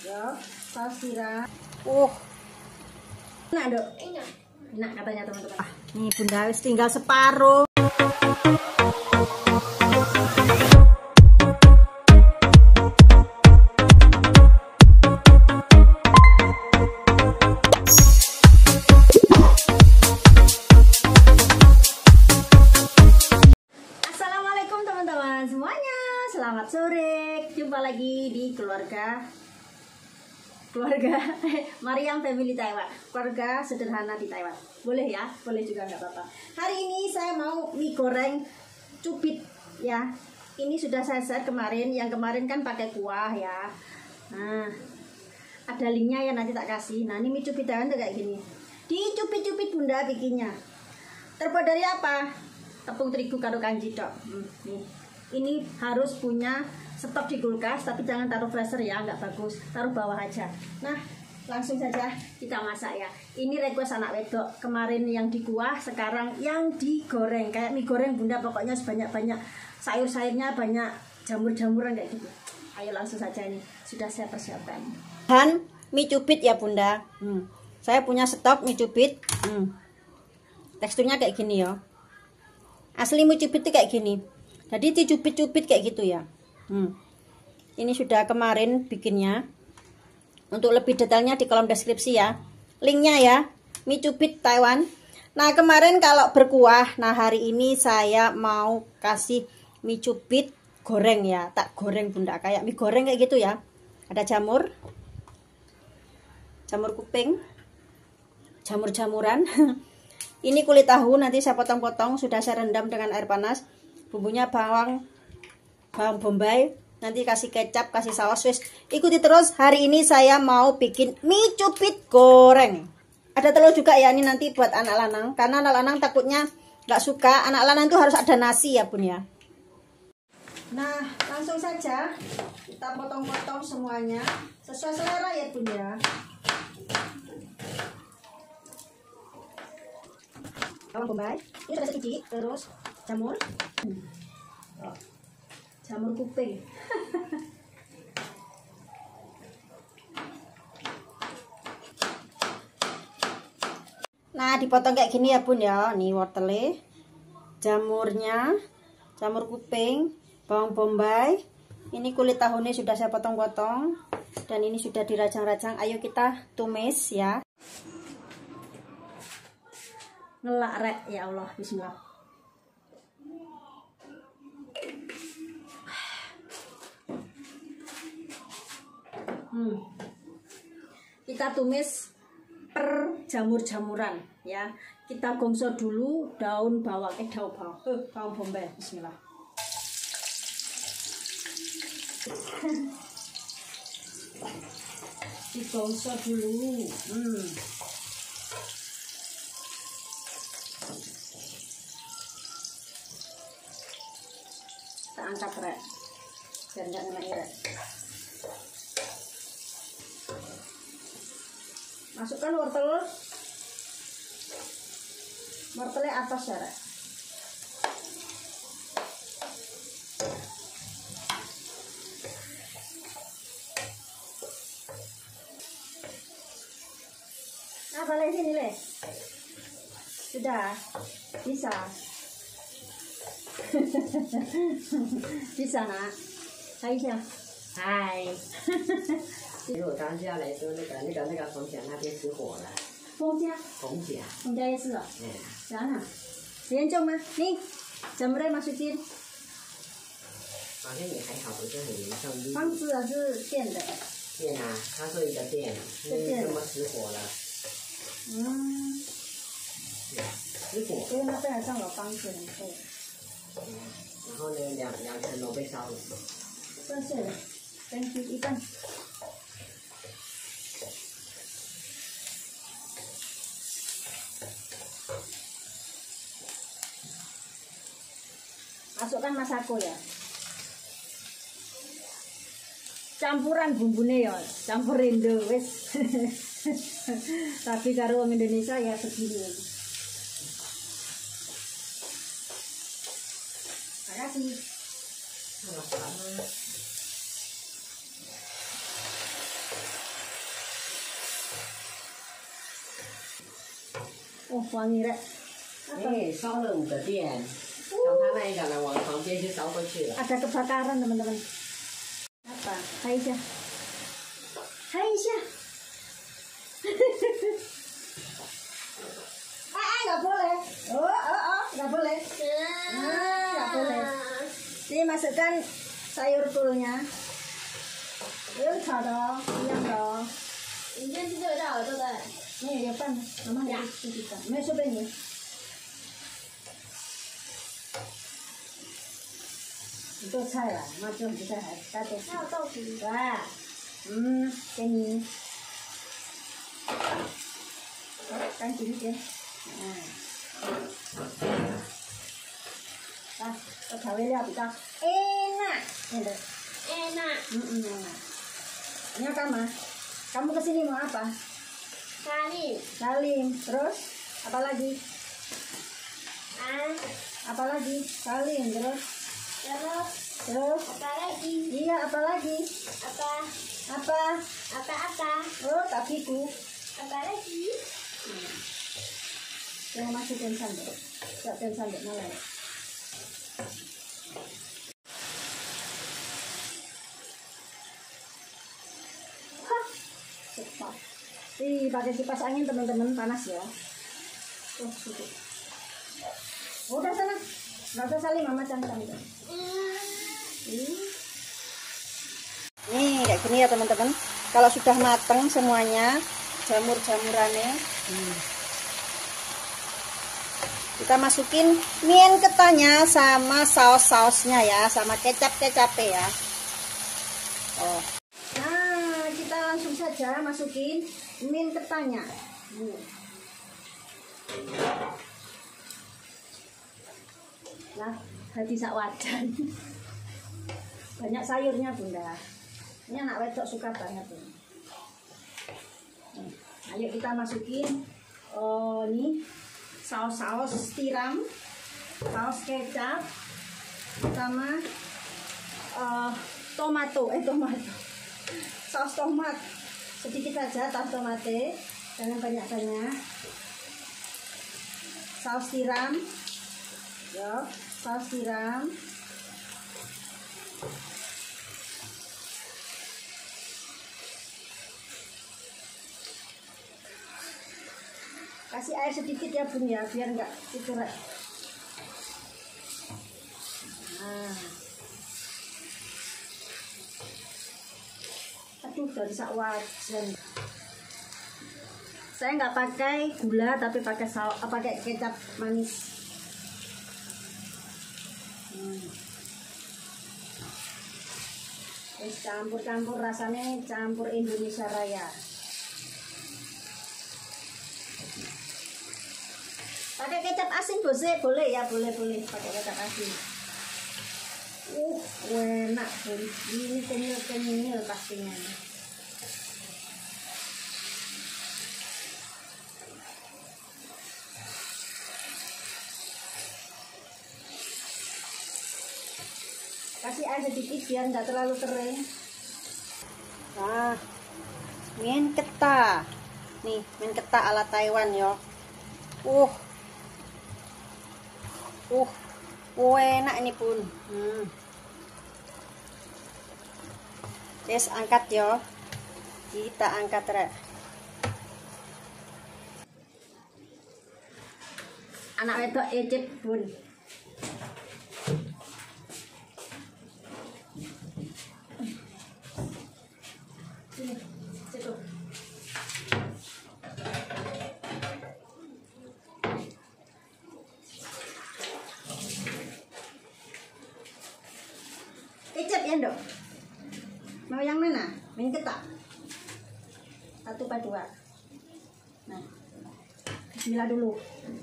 Ya, saus tiram. Enak, Dok. Enak katanya teman-teman. Nih Bunda wis tinggal separuh. Assalamualaikum teman-teman semuanya. Selamat sore. Jumpa lagi di keluarga Mariam Family Taiwan, keluarga sederhana di Taiwan. Boleh ya, boleh juga nggak apa-apa. Hari ini saya mau mie goreng cubit ya. Ini sudah saya share kemarin, yang kemarin kan pakai kuah ya. Nah, ada linknya ya, nanti tak kasih. Nah, ini mie cubit Taiwan tuh kayak gini. Dicubit-cubit Bunda bikinnya. Terbuat dari apa? Tepung terigu karo kanji dok. Nih. Ini harus punya stok di kulkas, tapi jangan taruh freezer ya, nggak bagus. Taruh bawah aja. Nah, langsung saja kita masak ya. Ini request anak wedok. Kemarin yang dikuah, sekarang yang digoreng. Kayak mie goreng Bunda, pokoknya sebanyak-banyak sayur-sayurnya, banyak jamur-jamuran kayak gitu. Ayo langsung saja, ini sudah saya persiapkan. Bahan mie cubit ya Bunda. Saya punya stok mie cubit. Teksturnya kayak gini ya. Asli mie cubit itu kayak gini. Jadi dicubit-cubit kayak gitu ya. Ini sudah kemarin bikinnya. Untuk lebih detailnya di kolom deskripsi ya. Linknya ya. Mie cubit Taiwan. Nah kemarin kalau berkuah. Nah hari ini saya mau kasih mie cubit goreng ya. Tak goreng Bunda. Kayak mie goreng kayak gitu ya. Ada jamur. Jamur kuping. Jamur-jamuran. Ini kulit tahu, nanti saya potong-potong, sudah saya rendam dengan air panas. Bumbunya bawang bombay, nanti kasih kecap, kasih saus, wis. Ikuti terus, hari ini saya mau bikin mie cubit goreng. Ada telur juga ya, ini nanti buat anak lanang, karena anak lanang takutnya nggak suka. Anak lanang itu harus ada nasi ya Bun ya. Nah, langsung saja kita potong-potong semuanya, sesuai selera ya Bun ya. Bawang bombay, ini sudah sedikit, terus jamur, jamur kuping. Nah dipotong kayak gini ya Bun ya. Nih wortelnya, jamurnya, jamur kuping, bawang bombay. Ini kulit tahunya sudah saya potong-potong, dan ini sudah dirajang-rajang. Ayo kita tumis ya. Ngelak rek ya Allah, bismillah. Kita tumis per jamur-jamuran ya. Kita gongso dulu daun bawang, bawang bombay, bismillah. Digongso dulu. Kita angkat rek, biar nggak kena rek. Masukkan wortelnya atas ya rek. Nah balik sini le. Sudah bisa. Bisa nak. Hai siapa? Hai. 其实我刚下来说，那个冯家那边失火了。 冯家也是哦。然后严重吗？你jamurnya masukin。 好像也还好，不是很严重。 房子是电的。 电啊，他说一个电，怎么失火了？失火。 因为那边上有房子很厚。 然后呢，两层楼被烧了。 算是了，根据一半。Masukkan masako ya. Campuran bumbune ya, campur Indo wis. Tapi karo wong Indonesia ya begini. Makasih. Sama-sama. wangi rek. 烧了5个店，从他那一个呢往旁边就烧过去了。 Ada kebakaran teman-teman. Apa? Hai Isya. Hai Isya. Nggak boleh. Nggak boleh. Nggak boleh. Ini masukkan sayur tulnya. Yuk, dong, diam dong. 你先吃这个大耳朵的。 Nih, ya pan, mama ya. Ini coba nih. Itu saya lah, macam kita kata. 还有豆腐。 Wah, cái gì? Căng chín chưa? Tôi thảo với leo bị tao. Enak. Enak. Enak. Enak. Ini kamu? Kamu kesini mau apa? Salim. Salim. Terus? Apa lagi? Ah. Apa lagi? Salim. Terus? Terus. Terus? Apa lagi? Iya, apa lagi? Apa? Apa? Apa? Oh, kakiku. Apa lagi? Yang masukin sandok. Siapin sandok malah. Cepat. Pakai kipas angin teman-teman, panas ya. Gitu. Udah sana. Nggak usah saling mama cangkang. Nih kayak gini ya teman-teman. Kalau sudah mateng semuanya, jamur-jamurannya, kita masukin mien ketanya sama saus-sausnya ya, sama kecap-kecapnya ya. Oh. Nah, kita langsung saja masukin mien ketanya. Nah, hadi sak wajan. Banyak sayurnya bunda. Ini anak wedok suka banget ini. Ayo kita masukin ini saus-saus tiram, saus kecap, sama tomato, saus tomat sedikit saja, saus tomate, jangan banyak-banyak. Saus tiram, ya, saus tiram. Kasih air sedikit ya bun ya, biar nggak itu. Nah, aduh dari sak wajan. Saya nggak pakai gula tapi pakai pakai kecap manis. Campur-campur, rasanya campur Indonesia Raya. Pakai kecap asin boleh ya, boleh pakai kecap asin. Enak, ini kenyal pastinya. Kasih air sedikit biar nggak terlalu kering. Nah, mien keta, nih mien keta ala Taiwan yo. Enak ini pun. Terus angkat yo. Kita angkat rek. Anak wedok ecet pun. Sini, situ. Kecap ya dok. Mau yang mana? Main ketak. 1/2. Nah, bismillah dulu.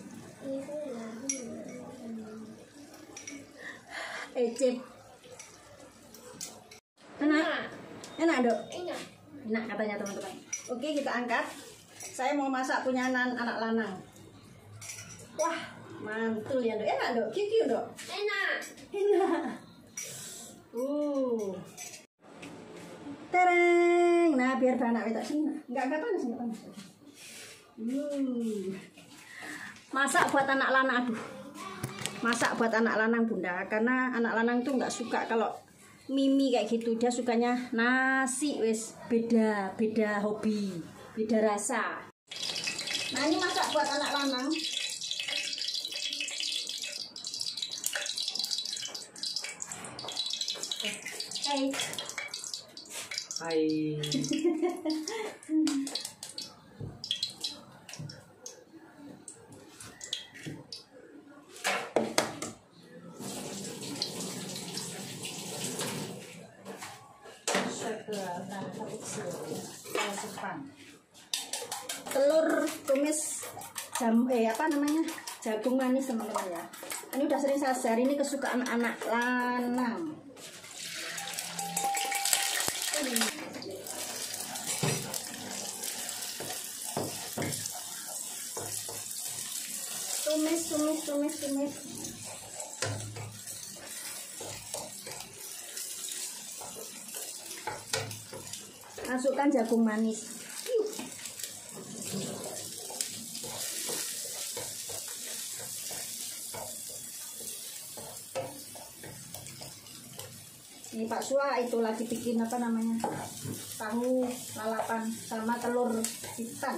Ecep. Enak dok. Enak katanya teman-teman. Oke, kita angkat. Saya mau masak punya anak lanang. Wah, mantul ya dok. Enak dok. Kiu dok. Enak. Tereng. Nah, biar anak wedok sini. Enggak panas. Masak buat anak lanang, aduh. Masak buat anak lanang Bunda, karena anak lanang tuh nggak suka kalau mie kayak gitu. Dia sukanya nasi, wes beda hobi, beda rasa. Nah ini masak buat anak lanang. Hai. Hai. Telur tumis jagung manis teman-teman ya. Ini udah sering saya share, ini kesukaan anak lanang. Tumis. Masukkan jagung manis. Ini Pak Sua itu lagi bikin tahu lalapan sama telur hitam.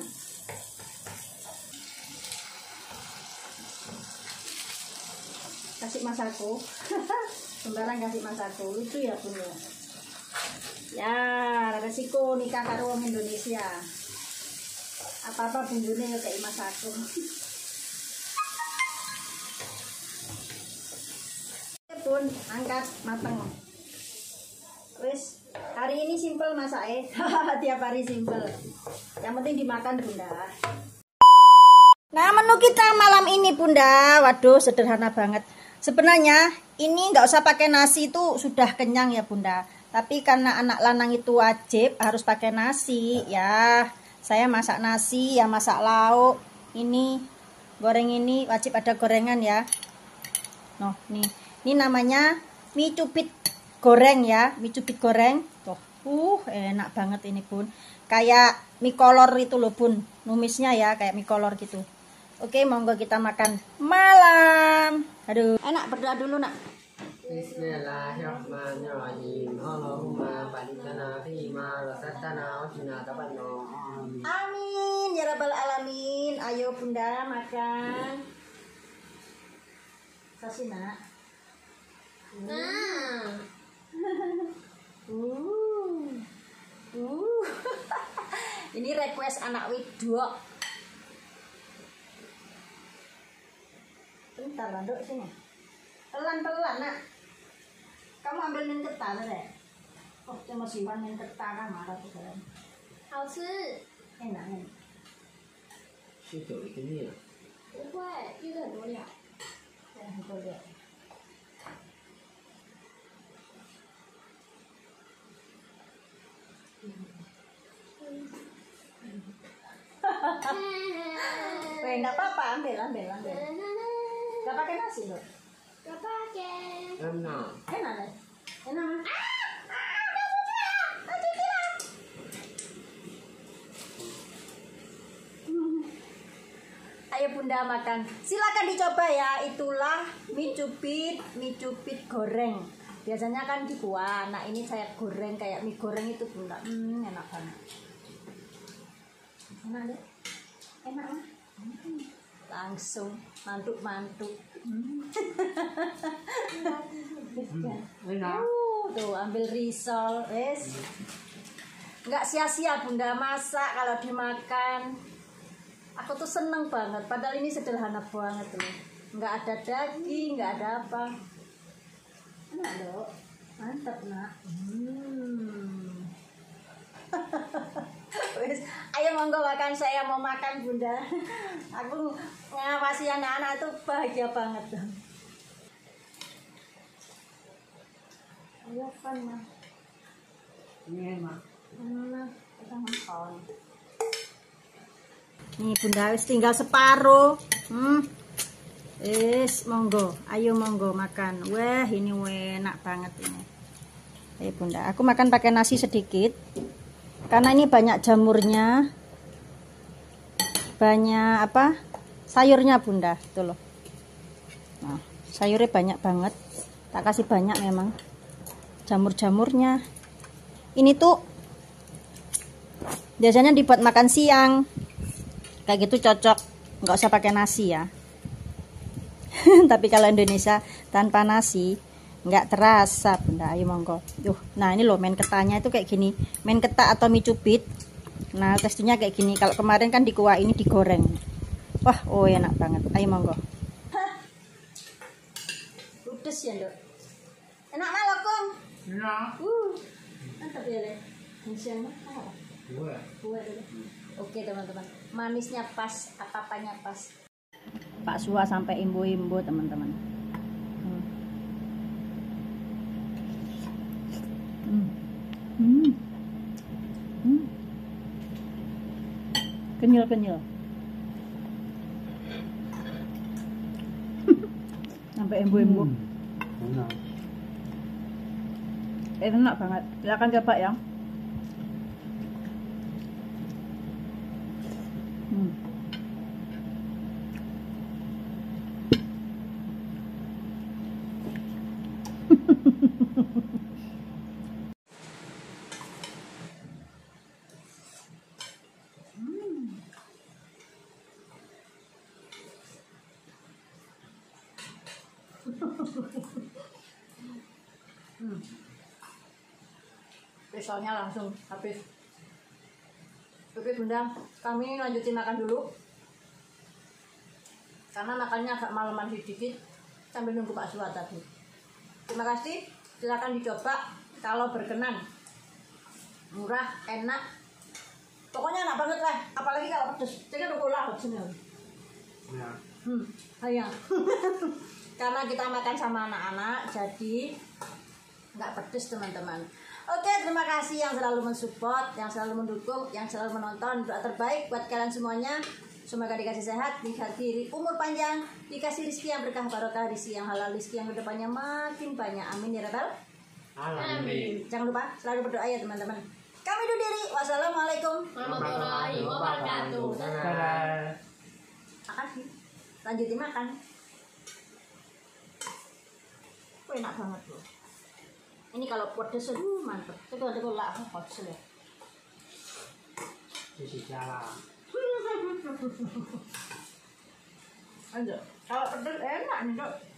Kasih masako. Sembarang kasih masako itu ya Bun ya. Ya, resiko nikah karo wong Indonesia. Apa-apa bumbunya ya kayak masako. Pun angkat mateng. Wis, hari ini simple masaknya. Tiap hari simple. Yang penting dimakan Bunda. Nah, menu kita malam ini Bunda, waduh sederhana banget. Sebenarnya ini nggak usah pakai nasi itu sudah kenyang ya Bunda. Tapi karena anak lanang itu wajib harus pakai nasi ya. Saya masak nasi, ya masak lauk. Ini goreng ini wajib ada gorengan ya. Noh, nih. Ini namanya mie cubit goreng ya, mie cubit goreng. Tuh, enak banget ini Bun. Kayak mie kolor itu loh Bun. Numisnya ya kayak mie kolor gitu. Oke, monggo kita makan malam. Aduh, enak berdoa dulu nak. Bismillahirrahmanirrahim. Allahumma barik lana fima razaqtana wa qina adzabannar. Amin ya rabbal alamin. Ayo Bunda makan. Kasih nak. Nah. Ini request anak widok. Bentar lah, Dok, sini. Pelan-pelan, nak. Kamu ambil min ketan deh. Oh, cuma simpan min ketan kan marah tuh kan. 好吃， Enak nih. 是有一个面。 不会，就是很多料。 Yang itu dia. Weh, nggak apa-apa, ambil. Nggak pakai nasi, Dok. Gak pakai. Enak. Enak deh. Enak. Ayo Bunda makan. Silakan dicoba ya. Itulah mie cubit goreng. Biasanya kan dibuat. Nah, ini saya goreng kayak mie goreng itu Bunda. Enak banget. Enak deh. Enak lah. Langsung mantuk-mantuk. Enak. Tuh ambil risol, wes. Nggak sia-sia Bunda masak kalau dimakan. Aku tuh seneng banget. Padahal ini sederhana banget loh. Nggak ada daging, nggak ada apa. Enak Dok. Mantap nak. Wes, ayo monggo makan, saya mau makan Bunda. Aku ngawasi anak-anak tuh bahagia banget. Ayo kan mah. Ini enak. Kita makan. Nih Bunda wis tinggal separuh. Monggo, ayo monggo makan. Wah, ini enak banget ini. Ayo Bunda, aku makan pakai nasi sedikit. Karena ini banyak jamurnya. Banyak sayurnya bunda, tuh loh. Nah, sayurnya banyak banget. Tak kasih banyak memang. Jamur-jamurnya. Ini tuh biasanya dibuat makan siang. Kayak gitu cocok. Nggak usah pakai nasi ya. Tapi kalau Indonesia tanpa nasi nggak terasa bunda. Ayo monggo. Nah ini loh main ketanya itu kayak gini. Main ketak atau mie cubit. Nah teksturnya kayak gini. Kalau kemarin kan di kuah, ini digoreng. Wah, oh enak banget. Ayo monggo. Ludes ya, Dok. Enak malah, Kong. Enak. Mantap ya, Le. Isiannya apa? Buah dulu. Oke, teman-teman. Manisnya pas, apa-apanya pas. Pak Suha sampai imbo-imbo, teman-teman. Kenyal-kenyal. Sampai embo-embo. Enak banget. Silakan coba ya. Pisaunya langsung habis. Oke bunda, kami lanjutin makan dulu karena makannya agak malaman sedikit sambil nunggu Pak Suha tadi. Terima kasih, silakan dicoba kalau berkenan. Murah, enak, pokoknya enak banget lah, apalagi kalau pedes. Saya kan udah lahir sini. Ya. Karena kita makan sama anak-anak, jadi nggak pedes teman-teman. Oke, terima kasih yang selalu mensupport, yang selalu mendukung, yang selalu menonton. Doa terbaik buat kalian semuanya. Semoga dikasih sehat, dikasih umur panjang, dikasih rezeki yang berkah barokah, rezeki yang halal, rezeki yang kedepannya makin banyak. Amin ya rabbal alamin. Jangan lupa selalu berdoa ya teman-teman. Kami undur diri. Wassalamualaikum warahmatullahi wabarakatuh. Makan sih. Lanjutin makan. Enak banget loh. Ini kalau pedes mantep. Itu ada kolak pedes ya. Lanjut. Kalau pedes enak nih, Dok.